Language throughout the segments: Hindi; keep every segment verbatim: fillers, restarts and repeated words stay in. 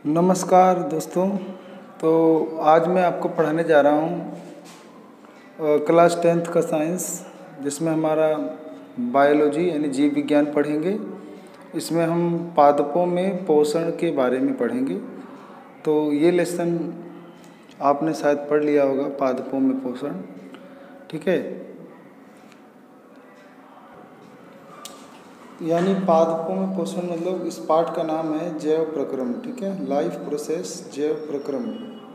नमस्कार दोस्तों। तो आज मैं आपको पढ़ाने जा रहा हूँ क्लास टेंथ का साइंस, जिसमें हमारा बायोलॉजी यानी जीव विज्ञान पढ़ेंगे। इसमें हम पादपों में पोषण के बारे में पढ़ेंगे। तो ये लेसन आपने शायद पढ़ लिया होगा, पादपों में पोषण। ठीक है, यानी पादपों में पोषण मतलब इस पाठ का नाम है जैव प्रक्रम। ठीक है, लाइफ प्रोसेस जैव प्रक्रम।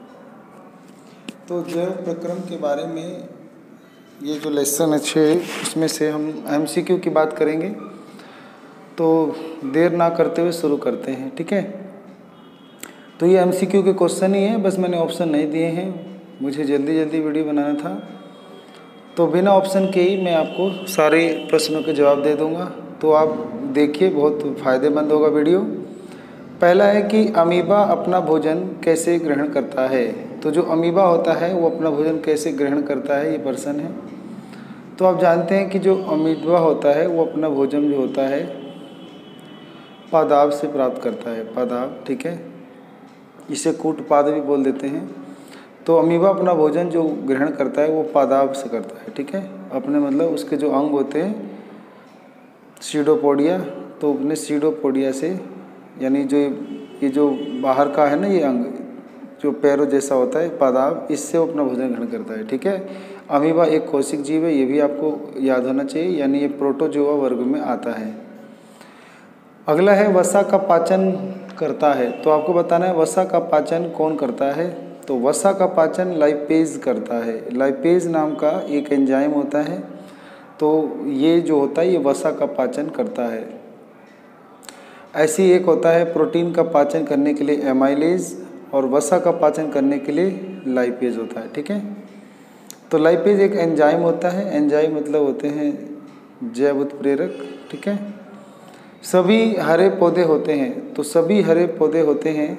तो जैव प्रक्रम के बारे में ये जो लेसन है छः, इसमें से हम एमसीक्यू की बात करेंगे। तो देर ना करते हुए शुरू करते हैं। ठीक है, तो ये एमसीक्यू के क्वेश्चन ही हैं, बस मैंने ऑप्शन नहीं दिए हैं, मुझे जल्दी जल्दी वीडियो बनाना था। तो बिना ऑप्शन के ही मैं आपको सारे प्रश्नों के जवाब दे दूंगा। तो आप देखिए, बहुत फ़ायदेमंद होगा वीडियो। पहला है कि अमीबा अपना भोजन कैसे ग्रहण करता है। तो जो अमीबा होता है वो अपना भोजन कैसे ग्रहण करता है, ये प्रश्न है। तो आप जानते हैं कि जो अमीबा होता है वो अपना भोजन जो होता है पादाब से प्राप्त करता है। पादाब, ठीक है, इसे कूटपाद भी बोल देते हैं। तो अमीबा अपना भोजन जो ग्रहण करता है वो पादाब से करता है। ठीक है, अपने मतलब उसके जो अंग होते हैं सीडोपोडिया, तो अपने सीडोपोडिया से, यानी जो ये जो बाहर का है ना ये अंग जो पैरों जैसा होता है पादाब, इससे वो अपना भोजन ग्रहण करता है। ठीक है, अमीबा एक कोशिक जीव है, ये भी आपको याद होना चाहिए, यानी ये प्रोटोजोआ वर्ग में आता है। अगला है वसा का पाचन करता है। तो आपको बताना है वसा का पाचन कौन करता है। तो वसा का पाचन लाइपेज करता है। लाइपेज नाम का एक एंजाइम होता है, तो ये जो होता है ये वसा का पाचन करता है। ऐसी एक होता है प्रोटीन का पाचन करने के लिए एमाइलेज, और वसा का पाचन करने के लिए लाइपेज होता है। ठीक है, तो लाइपेज एक एंजाइम होता है। एंजाइम मतलब होते हैं जैव उत्प्रेरक। ठीक है, सभी हरे पौधे होते हैं, तो सभी हरे पौधे होते हैं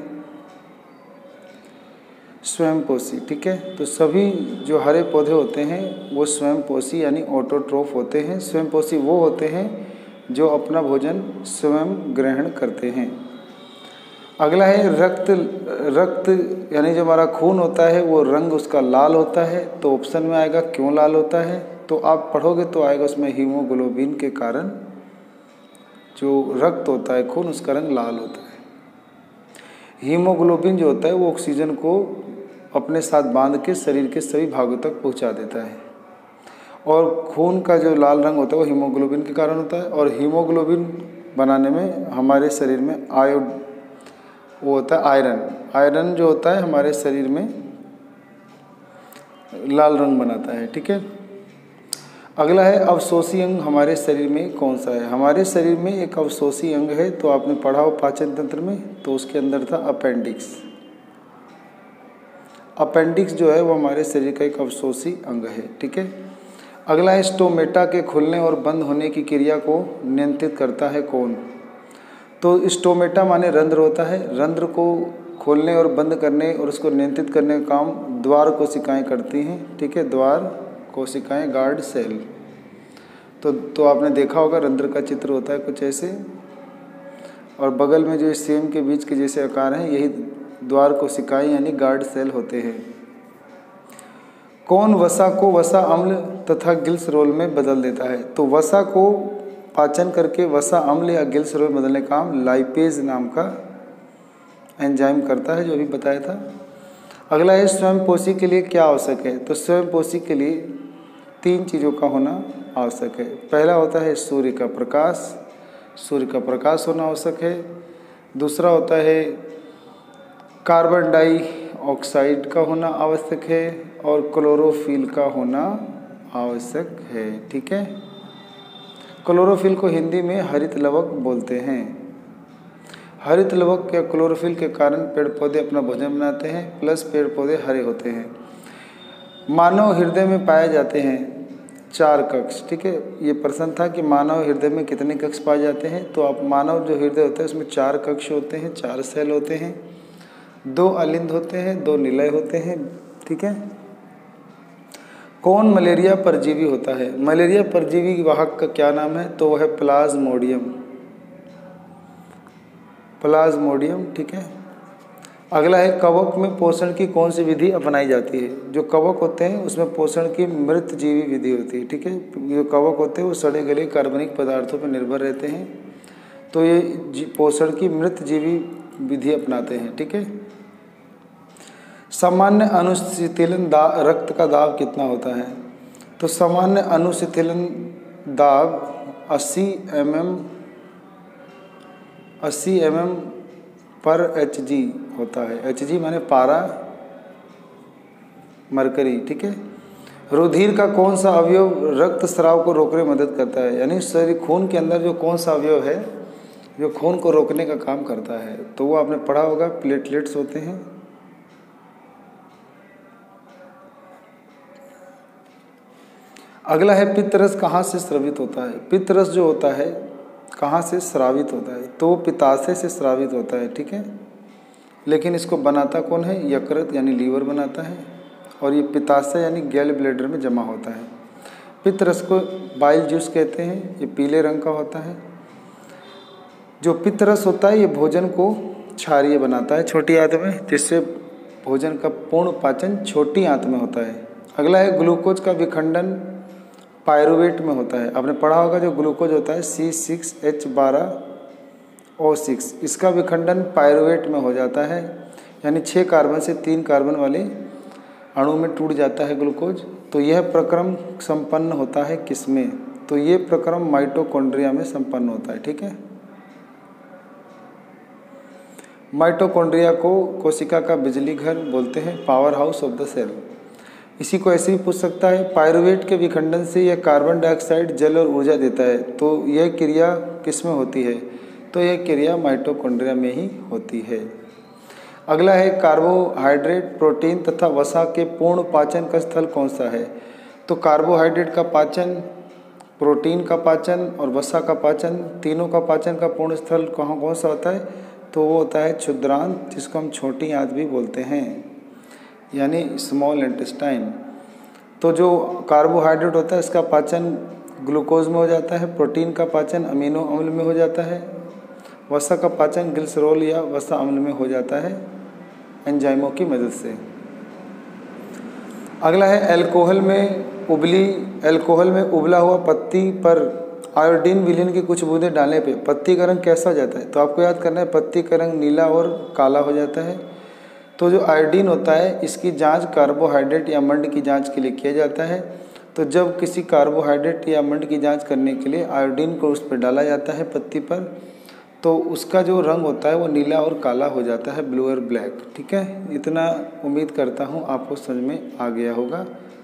स्वयंपोषी। ठीक है, तो सभी जो हरे पौधे होते हैं वो स्वयंपोषी यानी ऑटोट्रोफ होते हैं। स्वयंपोषी वो होते हैं जो अपना भोजन स्वयं ग्रहण करते हैं। अगला है रक्त। रक्त यानी जो हमारा खून होता है वो रंग उसका लाल होता है। तो ऑप्शन में आएगा क्यों लाल होता है, तो आप पढ़ोगे तो आएगा उसमें हीमोग्लोबिन के कारण जो रक्त होता है खून, उसका रंग लाल होता है। हीमोग्लोबिन जो होता है वो ऑक्सीजन को अपने साथ बांध के शरीर के सभी भागों तक पहुंचा देता है, और खून का जो लाल रंग होता है वो हीमोग्लोबिन के कारण होता है। और हीमोग्लोबिन बनाने में हमारे शरीर में आयो वो होता है आयरन। आयरन जो होता है हमारे शरीर में लाल रंग बनाता है। ठीक है, अगला है अवशोषी अंग हमारे शरीर में कौन सा है। हमारे शरीर में एक अवशोषी अंग है, तो आपने पढ़ा हो पाचन तंत्र में, तो उसके अंदर था अपेंडिक्स। अपेंडिक्स जो है वो हमारे शरीर का एक अवशोषी अंग है। ठीक है, अगला है स्टोमेटा के खुलने और बंद होने की क्रिया को नियंत्रित करता है कौन। तो स्टोमेटा माने रंध्र होता है। रंध्र को खोलने और बंद करने और उसको नियंत्रित करने का काम द्वार कोशिकाएं करती हैं। ठीक है, द्वार कोशिकाएं, गार्ड सेल। तो तो आपने देखा होगा रंध्र का चित्र होता है कुछ ऐसे, और बगल में जो सेम के बीच के जैसे आकार हैं यही द्वार कोशिकाएं यानी गार्ड सेल होते हैं। कौन वसा को वसा अम्ल तथा ग्लिसरॉल में बदल देता है। तो वसा को पाचन करके वसा अम्ल या ग्लिसरॉल में बदलने का काम लाइपेज नाम का एंजाइम करता है, जो अभी बताया था। अगला है स्वयंपोषी के लिए क्या आवश्यक है। तो स्वयंपोषी के लिए तीन चीज़ों का होना आवश्यक है। पहला होता है सूर्य का प्रकाश। सूर्य का प्रकाश होना आवश्यक है। दूसरा होता है कार्बन डाइऑक्साइड का होना आवश्यक है, और क्लोरोफिल का होना आवश्यक है। ठीक है, क्लोरोफिल को हिंदी में हरित लवक बोलते हैं। हरित लवक या क्लोरोफिल के कारण पेड़ पौधे अपना भोजन बनाते हैं, प्लस पेड़ पौधे हरे होते हैं। मानव हृदय में पाए जाते हैं चार कक्ष। ठीक है, ये प्रश्न था कि मानव हृदय में कितने कक्ष पाए जाते हैं। तो आप मानव जो हृदय होता है उसमें चार कक्ष होते हैं, चार सेल होते हैं, दो अलिंद होते हैं, दो निलय होते हैं। ठीक है, कौन मलेरिया परजीवी होता है। मलेरिया परजीवी वाहक का क्या नाम है, तो वह है प्लाज्मोडियम। प्लाज्मोडियम। ठीक है, अगला है कवक में पोषण की कौन सी विधि अपनाई जाती है। जो कवक होते हैं उसमें पोषण की मृत जीवी विधि होती है, ठीक है। जो कवक होते हैं वो सड़े गले कार्बनिक पदार्थों पर निर्भर रहते हैं, तो ये पोषण की मृत जीवी विधि अपनाते हैं, ठीक है। सामान्य अनुशीतलन दाब रक्त का दाब कितना होता है। तो सामान्य अनुशीतलन दाब अस्सी एम एम अस्सी एम एम पर एच जी होता है। एच जी माने पारा मरकरी, ठीक है। रुधिर का कौन सा अवयव रक्त स्राव को रोकने में मदद करता है, यानी शरीर खून के अंदर जो कौन सा अवयव है जो खून को रोकने का काम करता है, तो वो आपने पढ़ा होगा, प्लेटलेट्स होते हैं। अगला है पित्तरस कहाँ से स्रावित होता है। पित्तरस जो होता है कहाँ से स्रावित होता है, तो वो पित्ताशय से स्रावित होता है, ठीक है। लेकिन इसको बनाता कौन है, यकृत यानी लीवर बनाता है, और ये पित्ताशय यानी गैल ब्लैडर में जमा होता है। पित्तरस को बाइल जूस कहते हैं, ये पीले रंग का होता है। जो पित्तरस होता है ये भोजन को क्षारीय बनाता है छोटी आंत में, जिससे भोजन का पूर्ण पाचन छोटी आंत में होता है। अगला है ग्लूकोज का विखंडन पायरुवेट में होता है। आपने पढ़ा होगा जो ग्लूकोज होता है सी सिक्स एच बारह ओ सिक्स, इसका विखंडन पायरुवेट में हो जाता है, यानी छः कार्बन से तीन कार्बन वाले अणु में टूट जाता है ग्लूकोज। तो यह प्रक्रम संपन्न होता है किसमें, तो ये प्रक्रम माइटोकॉन्ड्रिया में संपन्न होता है, ठीक है। माइटोकॉन्ड्रिया को कोशिका का बिजली घर बोलते हैं, power house of the cell. इसी को ऐसे ही पूछ सकता है, पायरुवेट के विखंडन से यह कार्बन डाइऑक्साइड जल और ऊर्जा देता है, तो यह क्रिया किस में होती है, तो यह क्रिया माइटोकॉन्ड्रिया में ही होती है। अगला है कार्बोहाइड्रेट प्रोटीन तथा वसा के पूर्ण पाचन का स्थल कौन सा है। तो कार्बोहाइड्रेट का पाचन, प्रोटीन का पाचन और वसा का पाचन, तीनों का पाचन का पूर्ण स्थल कहाँ कौन सा होता है, तो वो होता है क्षुद्रांत, जिसको हम छोटी आंत भी बोलते हैं, यानी स्मॉल इंटेस्टाइन। तो जो कार्बोहाइड्रेट होता है इसका पाचन ग्लूकोज में हो जाता है, प्रोटीन का पाचन अमीनो अम्ल में हो जाता है, वसा का पाचन ग्लिसरॉल या वसा अम्ल में हो जाता है एंजाइमों की मदद से। अगला है अल्कोहल में उबली अल्कोहल में उबला हुआ पत्ती पर आयोडीन विलीन की कुछ बूंदें डालने पे पत्ती का रंग कैसा हो जाता है। तो आपको याद करना है पत्ती का रंग नीला और काला हो जाता है। तो जो आयोडीन होता है इसकी जांच कार्बोहाइड्रेट या मंड की जांच के लिए किया जाता है। तो जब किसी कार्बोहाइड्रेट या मंड की जांच करने के लिए आयोडीन को उस पर डाला जाता है पत्ती पर, तो उसका जो रंग होता है वो नीला और काला हो जाता है, ब्लू और ब्लैक, ठीक है। इतना उम्मीद करता हूँ आपको समझ में आ गया होगा।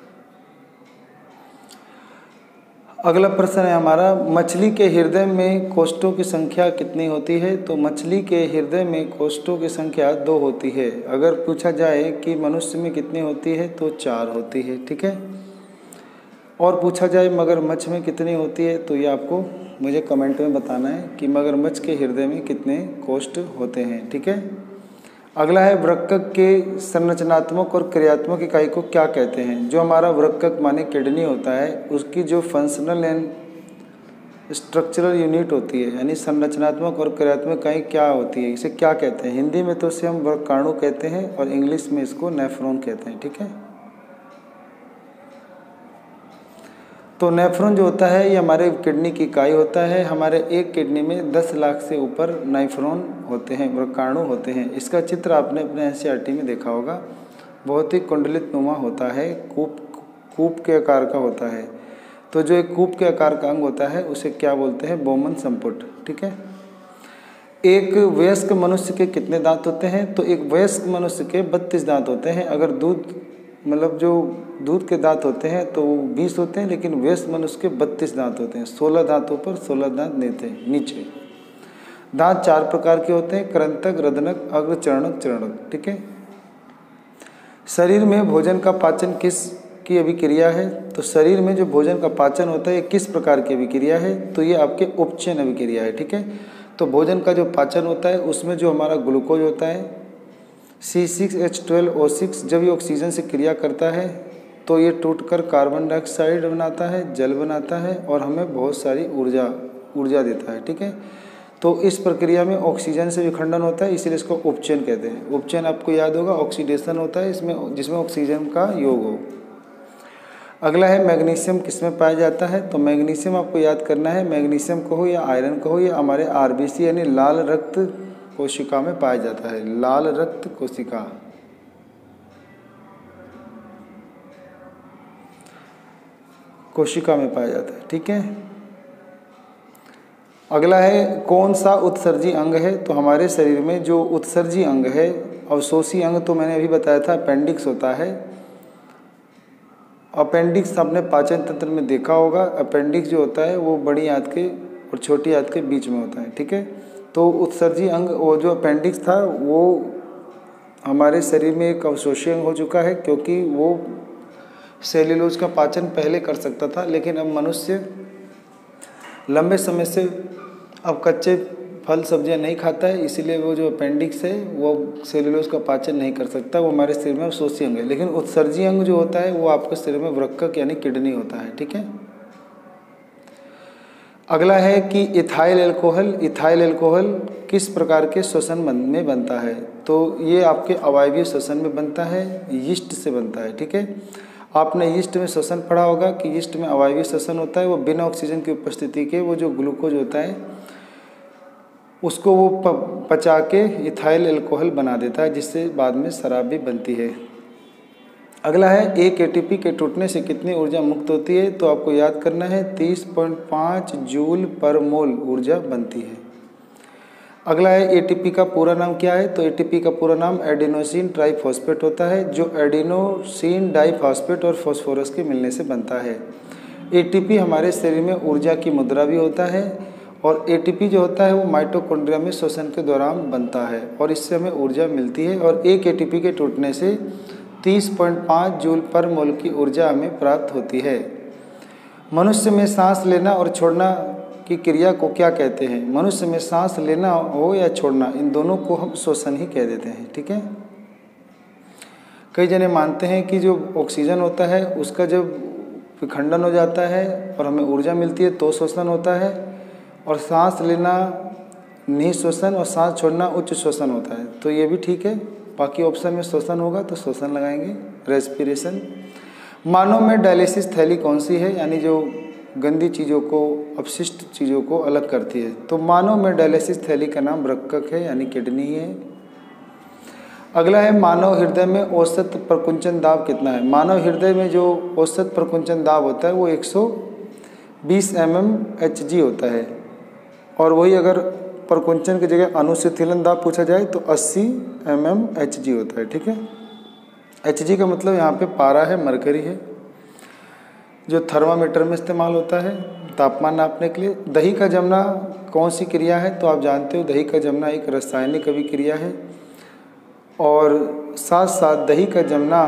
अगला प्रश्न है हमारा, मछली के हृदय में कोष्ठों की संख्या कितनी होती है। तो मछली के हृदय में कोष्ठों की संख्या दो होती है। अगर पूछा जाए कि मनुष्य में कितनी होती है तो चार होती है, ठीक है। और पूछा जाए मगरमच्छ में कितनी होती है, तो ये आपको मुझे कमेंट में बताना है कि मगरमच्छ के हृदय में कितने कोष्ठ होते हैं, ठीक है। अगला है वृक्क के संरचनात्मक और क्रियात्मक इकाई को क्या कहते हैं। जो हमारा वृक्क माने किडनी होता है उसकी जो फंक्शनल एंड स्ट्रक्चरल यूनिट होती है, यानी संरचनात्मक और क्रियात्मक इकाई क्या होती है, इसे क्या कहते हैं। हिंदी में तो इसे हम वृक्काणु कहते हैं और इंग्लिश में इसको नेफ्रॉन कहते हैं, ठीक है। तो नेफ्रॉन जो होता है ये हमारे किडनी की इकाई होता है। हमारे एक किडनी में दस लाख से ऊपर नेफ्रॉन होते हैं, वृक्काणु होते हैं। इसका चित्र आपने अपने एनसीईआरटी में देखा होगा, बहुत ही कुंडलित नुमा होता है, कूप कूप के आकार का होता है। तो जो एक कूप के आकार का अंग होता है उसे क्या बोलते हैं, बोमन संपुट, ठीक है। एक वयस्क मनुष्य के कितने दांत होते हैं। तो एक वयस्क मनुष्य के बत्तीस दांत होते हैं। अगर दूध मतलब जो दूध के दांत होते हैं तो बीस होते हैं, लेकिन वयस्क मनुष्य के बत्तीस दांत होते हैं। सोलह दांतों पर सोलह दांत नीचे नीचे। दांत चार प्रकार के होते हैं, कृंतक, रदनक, अग्रचरणक, चरणक, ठीक है। शरीर में भोजन का पाचन किस की अभिक्रिया है। तो शरीर में जो भोजन का पाचन होता है किस प्रकार की अभिक्रिया है, तो ये आपके उपचयन अभिक्रिया है, ठीक है। तो भोजन का जो पाचन होता है उसमें जो हमारा ग्लूकोज होता है C six H twelve O six, जब ये ऑक्सीजन से क्रिया करता है तो ये टूटकर कार्बन डाइऑक्साइड बनाता है, जल बनाता है और हमें बहुत सारी ऊर्जा ऊर्जा देता है, ठीक है। तो इस प्रक्रिया में ऑक्सीजन से विखंडन होता है, इसीलिए इसको उपचयन कहते हैं। उपचयन आपको याद होगा ऑक्सीडेशन होता है इसमें, जिसमें ऑक्सीजन का योग हो। अगला है मैग्नीशियम किसमें पाया जाता है, तो मैग्नीशियम आपको याद करना है, मैग्नीशियम कहो या आयरन कहो, या हमारे आरबीसी यानी लाल रक्त कोशिका में पाया जाता है। लाल रक्त कोशिका, कोशिका में पाया जाता है, ठीक है। अगला है कौन सा उत्सर्जी अंग है, तो हमारे शरीर में जो उत्सर्जी अंग है, अवशोषी अंग तो मैंने अभी बताया था अपेंडिक्स होता है। अपेंडिक्स आपने पाचन तंत्र में देखा होगा, अपेंडिक्स जो होता है वो बड़ी आंत के और छोटी आंत के बीच में होता है, ठीक है। तो उत्सर्जी अंग, वो जो अपेंडिक्स था वो हमारे शरीर में एक अवशोषी अंग हो चुका है, क्योंकि वो सेल्यूलोज का पाचन पहले कर सकता था, लेकिन अब मनुष्य लंबे समय से अब कच्चे फल सब्जियां नहीं खाता है, इसीलिए वो जो अपेंडिक्स है वो सेल्यूलोज का पाचन नहीं कर सकता, वो हमारे शरीर में अवशोषी अंग है। लेकिन उत्सर्जी अंग जो होता है वो आपके शरीर में वृक्क यानी किडनी होता है, ठीक है। अगला है कि इथाइल एल्कोहल, इथाइल एल्कोहल किस प्रकार के श्वसन में बनता है, तो ये आपके अवायवीय श्वसन में बनता है, यीस्ट से बनता है, ठीक है। आपने यीस्ट में श्वसन पढ़ा होगा कि यीस्ट में अवायवीय श्वसन होता है, वो बिना ऑक्सीजन की उपस्थिति के वो जो ग्लूकोज होता है उसको वो पचा के इथाइल एल्कोहल बना देता है, जिससे बाद में शराब भी बनती है। अगला है एक एटीपी के टूटने से कितनी ऊर्जा मुक्त होती है, तो आपको याद करना है तीस पॉइंट पाँच जूल पर मोल ऊर्जा बनती है। अगला है एटीपी का पूरा नाम क्या है, तो एटीपी का पूरा नाम एडिनोसिन ट्राइफॉस्फेट होता है, जो एडिनोसिन डाइफॉस्फेट और फास्फोरस के मिलने से बनता है। एटीपी हमारे शरीर में ऊर्जा की मुद्रा भी होता है, और एटीपी जो होता है वो माइटोकॉन्ड्रिया में श्वसन के दौरान बनता है, और इससे हमें ऊर्जा मिलती है। और एक एटीपी के टूटने से तीस पॉइंट पाँच जूल पर मोल की ऊर्जा हमें प्राप्त होती है। मनुष्य में सांस लेना और छोड़ना की क्रिया को क्या कहते हैं, मनुष्य में सांस लेना हो या छोड़ना, इन दोनों को हम श्वसन ही कह देते हैं, ठीक है। कई जने मानते हैं कि जो ऑक्सीजन होता है उसका जब विखंडन हो जाता है और हमें ऊर्जा मिलती है तो श्वसन होता है, और सांस लेना निःश्वसन और सांस छोड़ना उच्च श्वसन होता है, तो ये भी ठीक है। बाकी ऑप्शन में श्वसन होगा तो श्वसन लगाएंगे, रेस्पिरेशन। मानव में डायलिसिस थैली कौन सी है, यानी जो गंदी चीज़ों को, अपशिष्ट चीज़ों को अलग करती है, तो मानव में डायलिसिस थैली का नाम वृक्क है, यानी किडनी है। अगला है मानव हृदय में औसत प्रकुंचन दाब कितना है, मानव हृदय में जो औसत प्रकुंचन दाब होता है वो एक सौ बीस एम एम एच जी होता है, और वही अगर प्रकुंचन की जगह अनुशीतलन दाब पूछा जाए तो अस्सी एम एम एच जी होता है, ठीक है। एच जी का मतलब यहाँ पे पारा है, मरकरी है, जो थर्मामीटर में इस्तेमाल होता है तापमान नापने के लिए। दही का जमना कौन सी क्रिया है, तो आप जानते हो दही का जमना एक रासायनिक अभिक्रिया है, और साथ साथ दही का जमना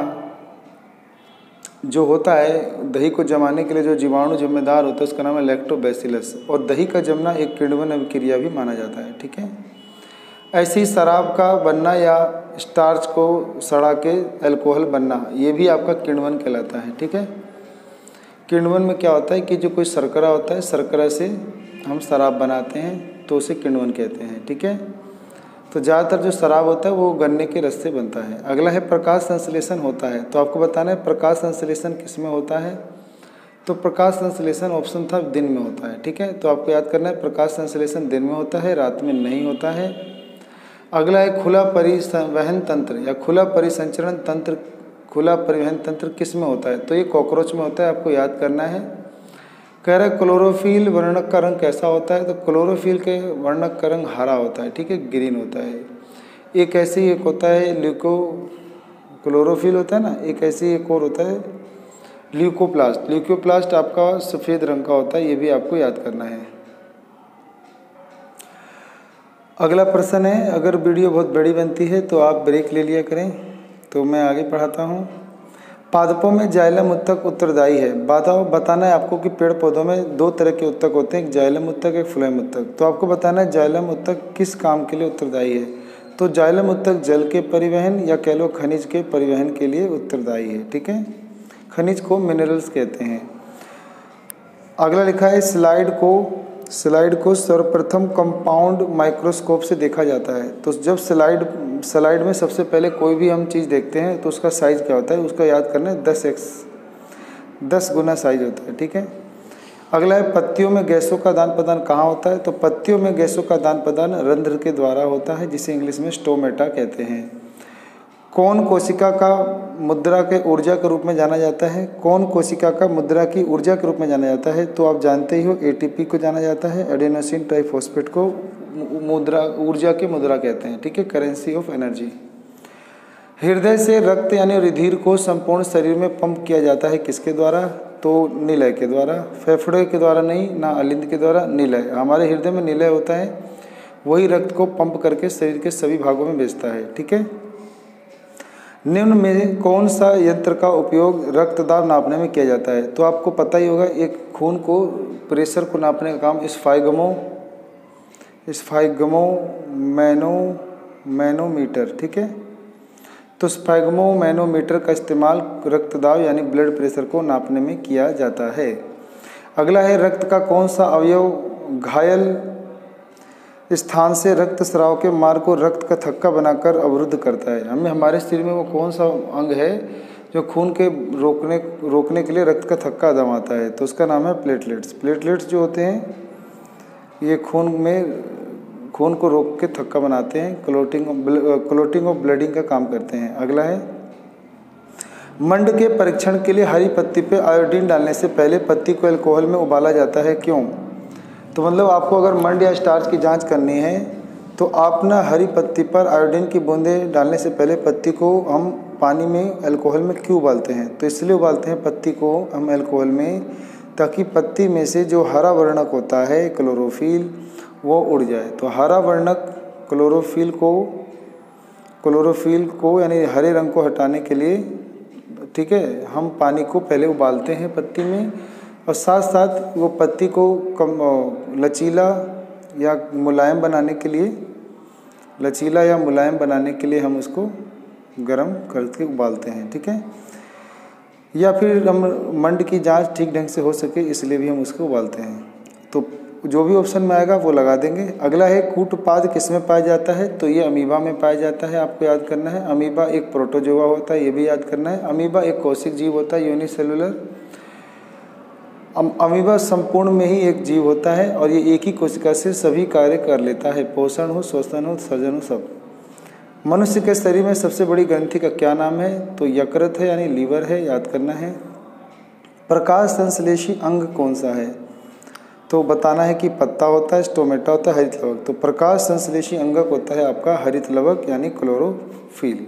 जो होता है, दही को जमाने के लिए जो जीवाणु जिम्मेदार होता है उसका नाम है लैक्टोबैसिलस, और दही का जमना एक किण्वन अभिक्रिया भी माना जाता है, ठीक है। ऐसी शराब का बनना या स्टार्च को सड़ा के अल्कोहल बनना, ये भी आपका किण्वन कहलाता है, ठीक है। किण्वन में क्या होता है कि जो कोई शर्करा होता है, शर्करा से हम शराब बनाते हैं तो उसे किण्वन कहते हैं, ठीक है। तो ज़्यादातर जो शराब होता है वो गन्ने के रस से बनता है। अगला है प्रकाश संश्लेषण होता है, तो आपको बताना है प्रकाश संश्लेषण किस में होता है, तो प्रकाश संश्लेषण ऑप्शन था दिन में होता है, ठीक है। तो आपको याद करना है प्रकाश संश्लेषण दिन में होता है, रात में नहीं होता है। अगला है खुला परिवहन तंत्र या खुला परिसंचरण तंत्र, खुला परिवहन तंत्र किस में होता है, तो ये कॉकरोच में होता है, आपको याद करना है। कह रहा है क्लोरोफिल वर्णक का रंग कैसा होता है, तो क्लोरोफिल के वर्णक का रंग हरा होता है, ठीक है, ग्रीन होता है। एक ऐसे ही एक होता है ल्यूको, क्लोरोफिल होता है ना, एक ऐसे ही एक और होता है ल्यूकोप्लास्ट, ल्यूकोप्लास्ट आपका सफ़ेद रंग का होता है, ये भी आपको याद करना है। अगला प्रश्न है, अगर वीडियो बहुत बड़ी बनती है तो आप ब्रेक ले लिया करें, तो मैं आगे पढ़ाता हूँ। पादपों में जाइलम उत्तक उत्तरदायी है, बताओ बताना है आपको कि पेड़ पौधों में दो तरह के उत्तक होते हैं, एक जाइलम उत्तक एक फ्लोएम उत्तक। तो आपको बताना है जाइलम उत्तक किस काम के लिए उत्तरदायी है, तो जाइलम उत्तक जल के परिवहन या कह लो खनिज के परिवहन के लिए उत्तरदायी है, ठीक है। खनिज को मिनरल्स कहते हैं। अगला लिखा है स्लाइड को स्लाइड को सर्वप्रथम कंपाउंड माइक्रोस्कोप से देखा जाता है। तो जब स्लाइड स्लाइड में सबसे पहले कोई भी हम चीज़ देखते हैं तो उसका साइज़ क्या होता है, उसका याद करना है दस एक्स दस गुना साइज होता है, ठीक है। अगला है पत्तियों में गैसों का आदान प्रदान कहाँ होता है। तो पत्तियों में गैसों का आदान प्रदान रंध्र के द्वारा होता है, जिसे इंग्लिश में स्टोमेटा कहते हैं। कौन कोशिका का मुद्रा के ऊर्जा के रूप में जाना जाता है। कौन कोशिका का मुद्रा की ऊर्जा के रूप में जाना जाता है। तो आप जानते ही हो एटीपी को जाना जाता है, एडेनोसिन ट्राइफॉस्फेट को मुद्रा ऊर्जा के मुद्रा कहते हैं, ठीक है, करेंसी ऑफ एनर्जी। हृदय से रक्त यानी रुधिर को संपूर्ण शरीर में पंप किया जाता है किसके द्वारा। तो निलय के द्वारा, फेफड़े के द्वारा नहीं, ना अलिंद के द्वारा, निलय। हमारे हृदय में निलय होता है, वही रक्त को पंप करके शरीर के सभी भागों में भेजता है, ठीक है। निम्न में कौन सा यंत्र का उपयोग रक्तदाब नापने में किया जाता है। तो आपको पता ही होगा, एक खून को प्रेशर को नापने का काम स्फाइगमो स्फाइगमो मैनो मैनोमीटर, ठीक है। तो स्फाइगमो मैनोमीटर का इस्तेमाल रक्तदाब यानी ब्लड प्रेशर को नापने में किया जाता है। अगला है रक्त का कौन सा अवयव घायल स्थान से रक्त स्राव के मार्ग को रक्त का थक्का बनाकर अवरुद्ध करता है। हमें हमारे शरीर में वो कौन सा अंग है जो खून के रोकने रोकने के लिए रक्त का थक्का दबाता है। तो उसका नाम है प्लेटलेट्स। प्लेटलेट्स जो होते हैं ये खून में खून को रोक के थक्का बनाते हैं, क्लोटिंग क्लोटिंग ऑफ ब्लडिंग का काम करते हैं। अगला है मंड के परीक्षण के लिए हरी पत्ती पे आयोडीन डालने से पहले पत्ती को अल्कोहल में उबाला जाता है, क्यों। तो मतलब आपको अगर मंड या स्टार्च की जांच करनी है तो आप ना हरी पत्ती पर आयोडीन की बूंदें डालने से पहले पत्ती को हम पानी में अल्कोहल में क्यों उबालते हैं। तो इसलिए उबालते हैं पत्ती को हम अल्कोहल में, ताकि पत्ती में से जो हरा वर्णक होता है क्लोरोफिल वो उड़ जाए। तो हरा वर्णक क्लोरोफिल को क्लोरोफिल को यानी हरे रंग को हटाने के लिए, ठीक है, हम पानी को पहले उबालते हैं पत्ती में, और साथ साथ वो पत्ती को कम लचीला या मुलायम बनाने के लिए लचीला या मुलायम बनाने के लिए हम उसको गर्म करके उबालते हैं, ठीक है। या फिर हम मंड की जांच ठीक ढंग से हो सके इसलिए भी हम उसको उबालते हैं। तो जो भी ऑप्शन में आएगा वो लगा देंगे। अगला है कूटपाद किस में पाया जाता है। तो ये अमीबा में पाया जाता है, आपको याद करना है। अमीबा एक प्रोटोजोआ होता है, ये भी याद करना है। अमीबा एक कोशिक जीव होता है, यूनिसेलुलर। अमीबा संपूर्ण में ही एक जीव होता है और ये एक ही कोशिका से सभी कार्य कर लेता है, पोषण हो, श्वसन हो, सर्जन हो, सब। मनुष्य के शरीर में सबसे बड़ी ग्रंथि का क्या नाम है। तो यकृत है यानी लीवर है, याद करना है। प्रकाश संश्लेषी अंग कौन सा है। तो बताना है कि पत्ता होता है, स्टोमेटा होता है, हरित लवक। तो प्रकाश संश्लेषी अंगक होता है आपका हरित लवक यानी क्लोरोफिल।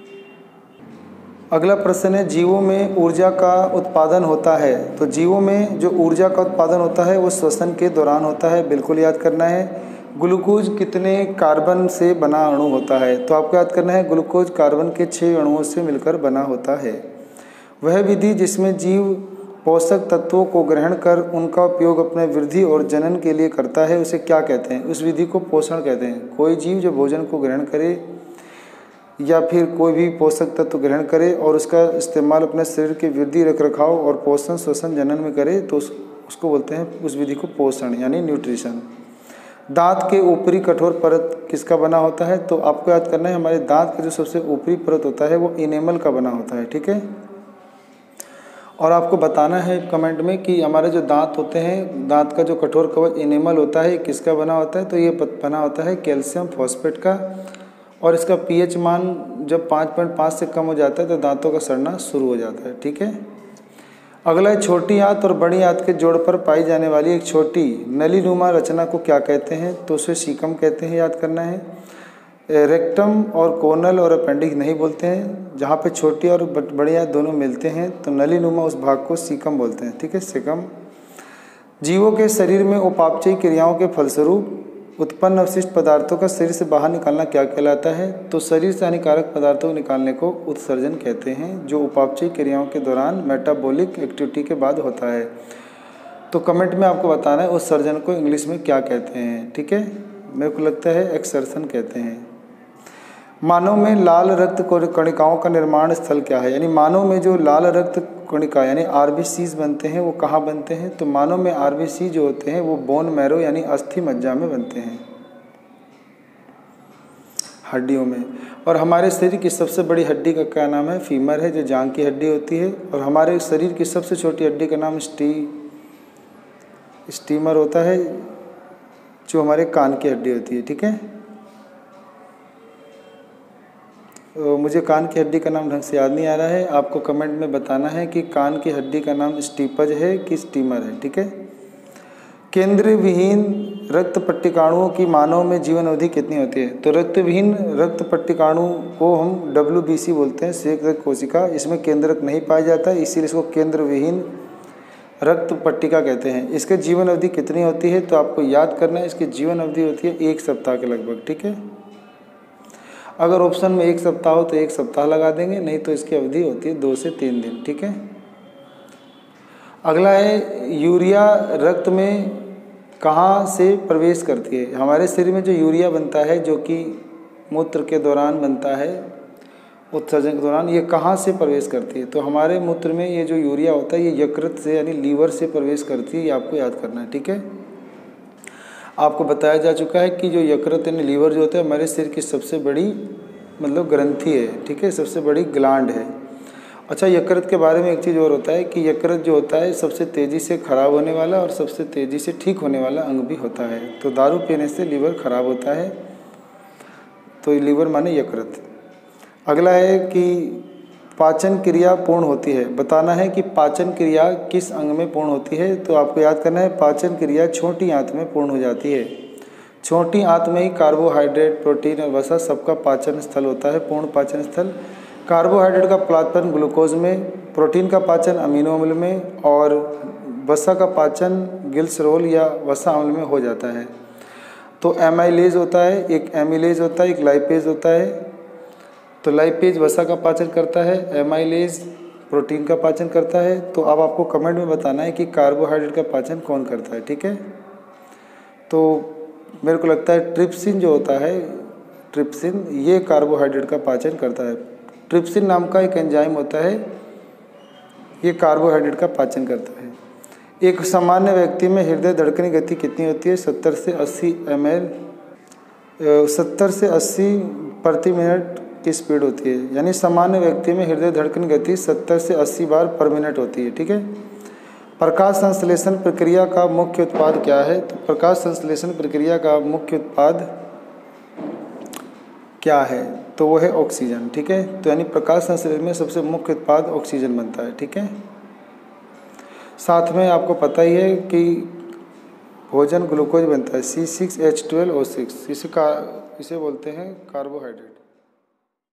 अगला प्रश्न है जीवों में ऊर्जा का उत्पादन होता है। तो जीवों में जो ऊर्जा का उत्पादन होता है वो श्वसन के दौरान होता है, बिल्कुल याद करना है। ग्लूकोज कितने कार्बन से बना अणु होता है। तो आपको याद करना है ग्लूकोज कार्बन के छः अणुओं से मिलकर बना होता है। वह विधि जिसमें जीव पोषक तत्वों को ग्रहण कर उनका उपयोग अपने वृद्धि और जनन के लिए करता है उसे क्या कहते हैं। उस विधि को पोषण कहते हैं। कोई जीव जो भोजन को ग्रहण करे या फिर कोई भी पोषक तत्व ग्रहण करे और उसका इस्तेमाल अपने शरीर की वृद्धि रख रखाव और पोषण श्वसन जनन में करे तो उस, उसको बोलते हैं उस विधि को पोषण यानी न्यूट्रिशन। दांत के ऊपरी कठोर परत किसका बना होता है। तो आपको याद करना है हमारे दांत का जो सबसे ऊपरी परत होता है वो इनेमल का बना होता है, ठीक है। और आपको बताना है कमेंट में कि हमारे जो दांत होते हैं, दांत का जो कठोर कवच इनेमल होता है किसका बना होता है। तो ये बना होता है कैल्शियम फॉस्फेट का, और इसका पीएच मान जब पाँच पॉइंट पाँच से कम हो जाता है तो दांतों का सड़ना शुरू हो जाता है, ठीक है। अगला है छोटी आंत और बड़ी आंत के जोड़ पर पाई जाने वाली एक छोटी नलीनुमा रचना को क्या कहते हैं। तो उसे सीकम कहते हैं, याद करना है। रेक्टम और कोनल और अपेंडिक्स नहीं बोलते हैं। जहाँ पे छोटी और बड़ी आंत दोनों मिलते हैं तो नलीनुमा उस भाग को सीकम बोलते हैं, ठीक है, सीकम। जीवों के शरीर में उपापचयी क्रियाओं के फलस्वरूप उत्पन्न अवशिष्ट पदार्थों का शरीर से बाहर निकालना क्या कहलाता है। तो शरीर से हानिकारक पदार्थों को निकालने को उत्सर्जन कहते हैं, जो उपापचयी क्रियाओं के दौरान मेटाबॉलिक एक्टिविटी के बाद होता है। तो कमेंट में आपको बताना है उत्सर्जन को इंग्लिश में क्या कहते हैं, ठीक है। मेरे को लगता है एक्सर्शन कहते हैं। मानव में लाल रक्त कणिकाओं का निर्माण स्थल क्या है। यानी मानव में जो लाल रक्त कोशिका यानी आरबीसीज बनते हैं, वो कहाँ बनते हैं? तो मानव में आरबीसी जो होते हैं वो बोन मैरो यानी अस्थि मज्जा में बनते हैं, हड्डियों में। और हमारे शरीर की सबसे बड़ी हड्डी का क्या नाम है? फीमर है, जो जांघ की हड्डी होती है। और हमारे शरीर की सबसे छोटी हड्डी का नाम स्टी स्टीमर होता है, जो हमारे कान की हड्डी होती है। ठीक है, तो मुझे कान की हड्डी का नाम ढंग से याद नहीं आ रहा है, आपको कमेंट में बताना है कि कान की हड्डी का नाम स्टीपज है कि स्टीमर है। ठीक है, केंद्र विहीन रक्त पट्टिकाणुओं की मानव में जीवन अवधि कितनी होती है? तो रक्त विहीन रक्त पट्टिकाणु को हम डब्ल्यू बी सी बोलते हैं, संयुक्त रक्त कोशिका। इसमें केंद्रक नहीं पाया जाता है, इसीलिए इसको केंद्र विहीन रक्त पट्टिका कहते हैं। इसके जीवन अवधि कितनी होती है? तो आपको याद करना है, इसकी जीवन अवधि होती है एक सप्ताह के लगभग। ठीक है, अगर ऑप्शन में एक सप्ताह हो तो एक सप्ताह लगा देंगे, नहीं तो इसकी अवधि होती है दो से तीन दिन। ठीक है, अगला है यूरिया रक्त में कहाँ से प्रवेश करती है? हमारे शरीर में जो यूरिया बनता है, जो कि मूत्र के दौरान बनता है, उत्सर्जन के दौरान, ये कहाँ से प्रवेश करती है? तो हमारे मूत्र में ये जो यूरिया होता है ये यकृत से यानी लीवर से प्रवेश करती है, ये आपको याद करना है। ठीक है, आपको बताया जा चुका है कि जो यकृत यानी लीवर जो होता है हमारे शरीर की सबसे बड़ी मतलब ग्रंथि है। ठीक है, सबसे बड़ी ग्लैंड है। अच्छा, यकृत के बारे में एक चीज़ और होता है कि यकृत जो होता है सबसे तेज़ी से खराब होने वाला और सबसे तेज़ी से ठीक होने वाला अंग भी होता है। तो दारू पीने से लीवर खराब होता है, तो लीवर माने यकृत। अगला है कि पाचन क्रिया पूर्ण होती है, बताना है कि पाचन क्रिया किस अंग में पूर्ण होती है? तो आपको याद करना है पाचन क्रिया छोटी आंत में पूर्ण हो जाती है। छोटी आंत में ही कार्बोहाइड्रेट, प्रोटीन और वसा सबका पाचन स्थल होता है, पूर्ण पाचन स्थल। कार्बोहाइड्रेट का पाचन ग्लूकोज में, प्रोटीन का पाचन अमीनो अम्ल में और वसा का पाचन ग्लिसरॉल या वसा अम्ल में हो जाता है। तो एमाइलेज होता है, एक एमिलेज होता है, एक लाइपेज होता है। तो लाइपेज वसा का पाचन करता है, एमाइलेज प्रोटीन का पाचन करता है। तो अब आपको कमेंट में बताना है कि कार्बोहाइड्रेट का पाचन कौन करता है। ठीक है, तो मेरे को लगता है ट्रिप्सिन जो होता है, ट्रिप्सिन ये कार्बोहाइड्रेट का पाचन करता है। ट्रिप्सिन नाम का एक एंजाइम होता है, ये कार्बोहाइड्रेट का पाचन करता है। एक सामान्य व्यक्ति में हृदय धड़कन की गति कितनी होती है? सत्तर से अस्सी एम एल सत्तर से अस्सी प्रति मिनट की स्पीड होती है, यानी सामान्य व्यक्ति में हृदय धड़कन गति सत्तर से अस्सी बार पर मिनट होती है। ठीक है, प्रकाश संश्लेषण प्रक्रिया का मुख्य उत्पाद क्या है? तो प्रकाश संश्लेषण प्रक्रिया का मुख्य उत्पाद क्या है? तो वो है ऑक्सीजन। ठीक है, तो यानी प्रकाश संश्लेषण में सबसे मुख्य उत्पाद ऑक्सीजन बनता है। ठीक है, साथ में आपको पता ही है कि भोजन ग्लूकोज बनता है, C six H twelve O six, इसे का इसे बोलते हैं कार्बोहाइड्रेट।